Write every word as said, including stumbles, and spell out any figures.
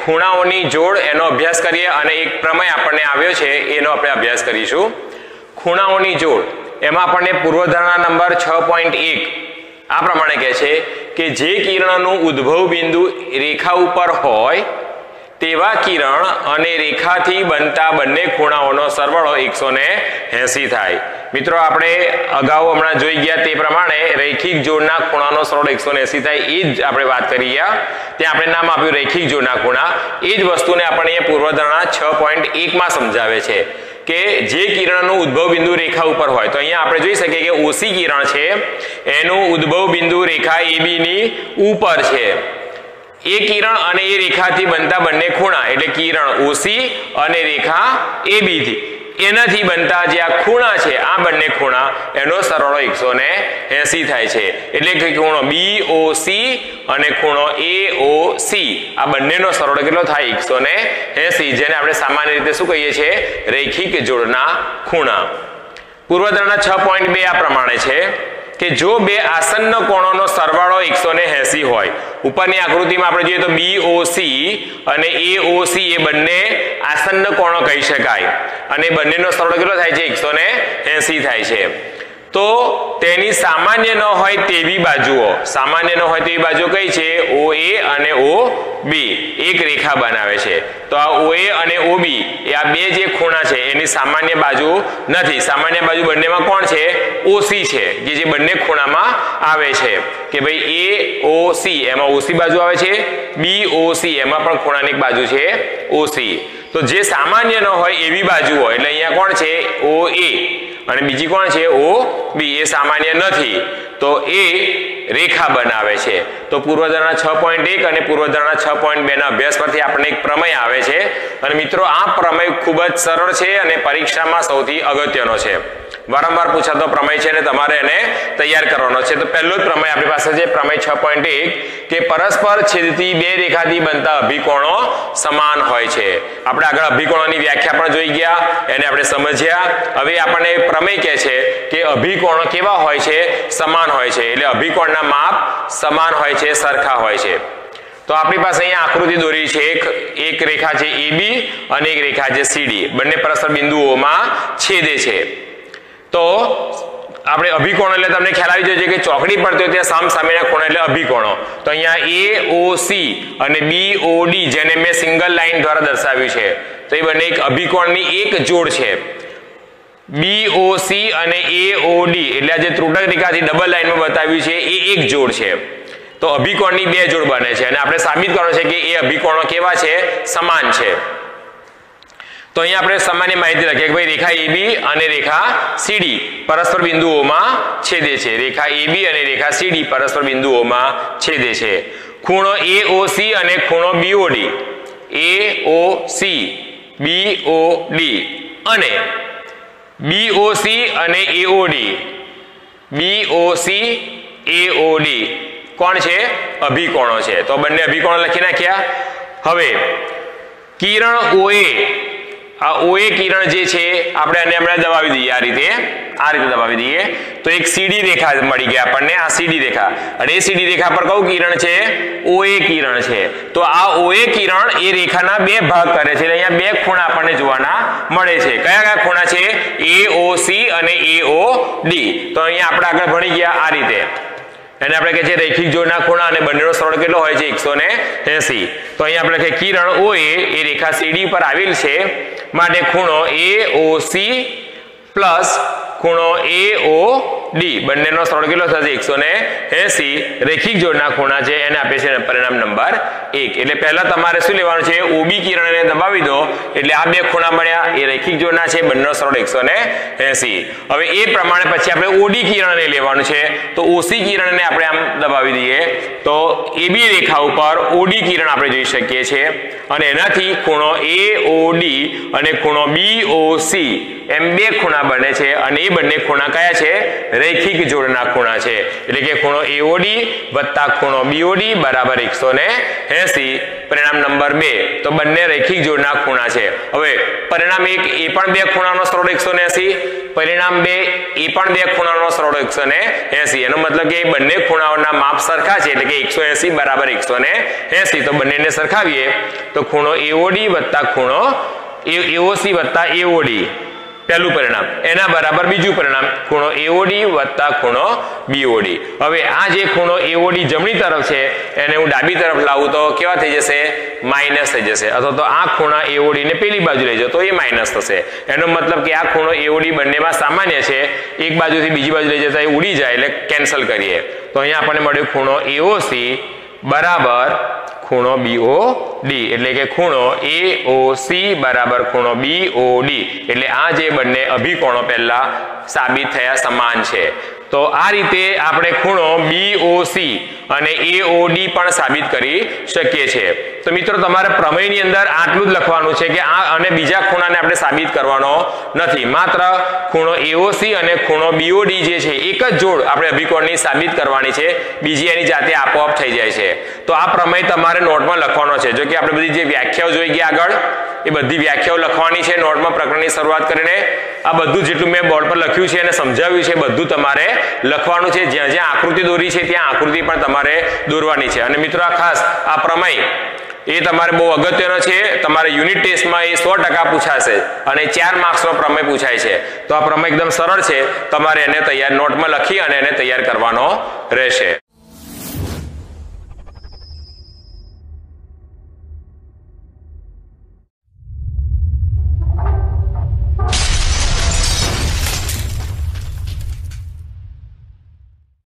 ખૂણાઓની જોડ એનો અભ્યાસ કરીએ અને એક પ્રમેય આપણને આવ્યો છે એનો આપણે અભ્યાસ કરીશું. ખૂણાઓની જોડ એમાં આપણને પૂર્વધારણા નંબર છ પોઈન્ટ એક આ પ્રમાણે કહે છે કે જે કિરણનું ઉદ્ભવ બિંદુ રેખા ઉપર હોય તેવા કિરણ અને રેખાથી બનતા બંને ખૂણાઓનો સરવાળો એકસો એંસી થાય. મિત્રો આપણે અગાઉ હમણાં જોઈ ગયા તે પ્રમાણે રૈખિક જોડના ખૂણાનો સરવાળો એકસો એંસી થાય એ જ આપણે વાત કરી ગયા. ત્યાં આપણે નામ આપ્યું રૈખિક જોડના ખૂણા. એ જ વસ્તુને આપણે અહીંયા પૂર્વધારણા છ પોઈન્ટ એક માં સમજાવે છે કે જે કિરણનું ઉદ્ભવ બિંદુ રેખા ઉપર હોય તો અહીંયા આપણે જોઈ શકીએ કે ઓસી કિરણ છે એનું ઉદ્ભવ બિંદુ રેખા એબી ની ઉપર છે. એ કિરણ અને એ રેખાથી બનતા બંને ખૂણા એટલે કિરણ ઓસી અને રેખા એબી થી એનાથી બનતા જે આ ખૂણા છે આ બંને ખૂણા એનો સરવાળો એકસો એંસી થાય છે. એટલે કે ખૂણો બી ઓ સી અને ખૂણો એ ઓ સી આ બંનેનો સરવાળો કેટલો થાય એકસો એંસી, જેને આપણે સામાન્ય રીતે શું કહીએ છીએ રૈખિક જોડના ખૂણા. પૂર્વધારણા છ પોઈન્ટ બે આ પ્રમાણે છે કે જો બે આસન્ન કોણોનો સરવાળો એકસો એંસી હોય, ઉપરની આકૃતિમાં આપણે જોઈએ તો બી ઓ સી અને એ ઓ સી એ બંને આસન્ન કોણો કહી શકાય અને બંનેનો સરવાળો કેટલો થાય છે એકસો એંસી થાય છે. તો તેની સામાન્ય ન હોય તેવી બાજુઓ, સામાન્ય ન હોય તેવી બાજુ કઈ છે ઓ એ અને ઓ બી એક રેખા બનાવે છે. તો આ ઓ એ અને ઓ બી એ આ બે જે ખૂણા છે એની સામાન્ય બાજુ નથી. સામાન્ય બાજુ બંનેમાં કોણ છે ઓસી છે કે જે બંને ખૂણામાં આવે છે કે ભાઈ એ ઓ સી એમાં ઓસી બાજુ આવે છે, બી ઓ સી એમાં પણ ખૂણાની એક બાજુ છે ઓસી. તો જે સામાન્ય ન હોય એવી બાજુ હોય એટલે અહીંયા કોણ છે ઓ એ અને બીજી કોણ છે ઓ બી એ સામાન્ય નથી તો એ રેખા બનાવે છે. તો પૂર્વધારણા છ પોઈન્ટ એક અને પૂર્વધારણા છ પોઈન્ટ બે ના અભ્યાસ પરથી આપણને એક પ્રમેય આવે છે અને મિત્રો આ પ્રમેય ખૂબ જ સરળ છે અને પરીક્ષામાં સૌથી અગત્યનો છે. વારંવાર પૂછાતો પ્રમેય છે અને તમારે એને તૈયાર કરવાનો છે. તો પહેલો જ પ્રમેય આપણી પાસે છે પ્રમેય છ પોઈન્ટ એક કે પરસ્પર છેદતી બે રેખાથી બનતા અભિકોણો સમાન હોય છે. આપણે આગળ અભિકોણોની વ્યાખ્યા પણ જોઈ ગયા, એને આપણે સમજ્યા. હવે આપણને પ્રમેય કહે છે કે અભિકોણો કેવા હોય છે સમાન હોય છે એટલે અભિકોણના માપ સમાન હોય છે, સરખા હોય છે. તો આપણી પાસે અહીંયા આકૃતિ દોરી છે એક એક રેખા છે એબી અને એક રેખા છે સીડી, બંને પરસ્પર બિંદુઓમાં છેદે છે. તો આપણે અભિકોણ એટલે તમને ખ્યાલ આવી જાય છે કે ચોકડી પડતી હોય ત્યાં સામ સામેના ખૂણા એટલે અભિકોણો. તો અહીંયા એ ઓ સી અને બી ઓ ડી જેને મેં સિંગલ લાઈન દ્વારા દર્શાવ્યું છે તો એ બંને એક અભિકોણની એક જોડ છે. બી ઓ સી અને એ ઓ ડી એટલે આ જે ત્રુટક રેખાથી ડબલ લાઈનમાં બતાવ્યું છે એ એક જોડ છે. તો અભિકોણની બે જોડ બને છે અને આપણે સાબિત કરવાનું છે કે એ અભિકોણો કેવા છે સમાન છે. તો અહીંયા આપણે સામાન્ય માહિતી લખીએ કે ભાઈ રેખા એબી અને રેખા સીડી પરસ્પર બિંદુઓમાં છેદે છે. રેખા એબી અને રેખા સીડી પરસ્પર બિંદુઓમાં છેદે છે. ખૂણો એ ઓ સી અને ખૂણો B O D, A O C B O D અને બી ઓ સી અને A O D, B O C A O D કોણ છે અભિકોણો છે. તો બંને અભિકોણો લખી નાખ્યા. હવે કિરણ ઓ એ આ ઓ એ કિરણ જે છે આપણે આને હમણાં દબાવી દઈએ આ રીતે આ રીતે દબાવી દઈએ તો એક સીડી રેખા મળી ગઈ આપણને. આ સીડી રેખા અને એ સીડી રેખા પર કયું કિરણ છે ઓ એ કિરણ છે. તો આ ઓ એ કિરણ એ રેખાના બે ભાગ કરે છે એટલે અહીંયા બે ખૂણા આપણને જોવાના મળે છે. કયા કયા ખૂણા છે એ ઓ સી અને એ ઓ ડી. તો અહીંયા આપણે આગળ ભણી ગયા આ રીતે એને આપણે કહે છે રૈખિક જોડના ખૂણા અને બંનેનો સરવાળો કેટલો હોય છે એકસો એંસી. તો અહીંયા આપણે કહે કિરણ ઓ એ રેખા સીડી પર આવેલ છે માટે ખૂણો એ ઓ સી પ્લસ ખૂણો એ ઓ ડી બંનેનો સરવાળો કેટલો થશે એકસો એંસી. રૈખિક જોડના ખૂણા છે એને આપે છે પરિણામ નંબર એક. એટલે પહેલા તમારે શું લેવાનું છે ઓબી કિરણને દબાવી દો એટલે આ બે ખૂણા મળ્યા એ રૈખિક જોડના છે બંનેનો સરવાળો એકસો એંસી. હવે એ પ્રમાણે પછી આપણે ઓડી કિરણને લેવાનું છે તો ઓસી કિરણને આપણે આમ દબાવી દઈએ તો એબી રેખા ઉપર ઓડી કિરણ આપણે જોઈ શકીએ છીએ અને એનાથી ખૂણો એ ઓ ડી અને ખૂણો બી ઓ સી એમ બે ખૂણા બને છે અને એ બંને ખૂણા કયા છે? રૈખિક જોડના ખૂણા છે. એટલે કે ખૂણો એઓડી વત્તા ખૂણો બીઓડી બરાબર એકસો એંસી. પરિણામ નંબર બે, તો બંને રૈખિક જોડના ખૂણા છે. હવે પરિણામ એક એ પણ બે ખૂણાનો સરવાળો એકસો એંસી, પરિણામ બે એ પણ બે ખૂણાનો સરવાળો એકસો એંસી. એનો મતલબ કે બંને ખૂણાઓના માપ સરખા છે એટલે કે એકસો એંસી બરાબર એકસો એંસી. તો બંનેને સરખાવીએ તો ખૂણો એઓડી વત્તા ખૂણો એઓસી વત્તા એઓડી પહેલું પરિણામ એના બરાબર બીજું પરિણામ ખૂણો એઓડી વત્તા ખૂણો બીઓડી. હવે આ જે ખૂણો એઓડી જમણી તરફ છે એને હું ડાબી તરફ લાવું તો કેવા થઈ જશે? માઇનસ થઈ જશે. અથવા તો આ ખૂણા એઓડી ને પેલી બાજુ લઈ જાઓ તો એ માઇનસ થશે. એનો મતલબ કે આ ખૂણો એઓડી બંનેમાં સામાન્ય છે, એક બાજુથી બીજી બાજુ લઈ જતા એ ઉડી જાય એટલે કેન્સલ કરીએ. તો અહીંયા આપણને મળ્યો ખૂણો એઓસી બરાબર ખૂણો બીઓડી. એટલે કે ખૂણો એઓસી બરાબર ખૂણો બીઓડી. એટલે આ જે બંને અભિકોણો પહેલા સાબિત થયા સમાન છે. તો આ રીતે આપણે ખૂણો બીઓસી અને એઓડી પણ સાબિત કરી શકીએ છીએ. તો મિત્રો તમારે પ્રમેયની અંદર આટલું જ લખવાનું છે કે આ અને બીજા ખૂણાને આપણે સાબિત કરવાનો નથી. માત્ર ખૂણો એઓસી અને ખૂણો બીઓડી જે છે એક જ જોડ આપણે અભિકોણની સાબિત કરવાની છે, બીજી એની જાતે આપોઆપ થઈ જાય છે. તો આ પ્રમેય તમારે નોટમાં લખવાનો છે. જો કે આપણે બધી જે વ્યાખ્યાઓ જોઈ ગયા આગળ એ બધી વ્યાખ્યાઓ લખવાની છે નોટમાં પ્રકરણની શરૂઆત કરીને. આ બધું જેટલું મેં બોર્ડ પર લખ્યું છે અને સમજાવ્યું છે બધું તમારે લખવાનું છે. જ્યાં જ્યાં આકૃતિ દોરી છે ત્યાં આકૃતિ પણ તમારે દોરવાની છે. અને મિત્રો આ ખાસ આ પ્રમેય એ તમારે બહુ અગત્યનો છે. તમારે યુનિટ ટેસ્ટમાં એ સો ટકા પૂછાશે અને ચાર માર્ક્સનો પ્રમેય પૂછાય છે. તો આ પ્રમેય એકદમ સરળ છે, તમારે એને તૈયાર નોટમાં લખી અને એને તૈયાર કરવાનો રહેશે.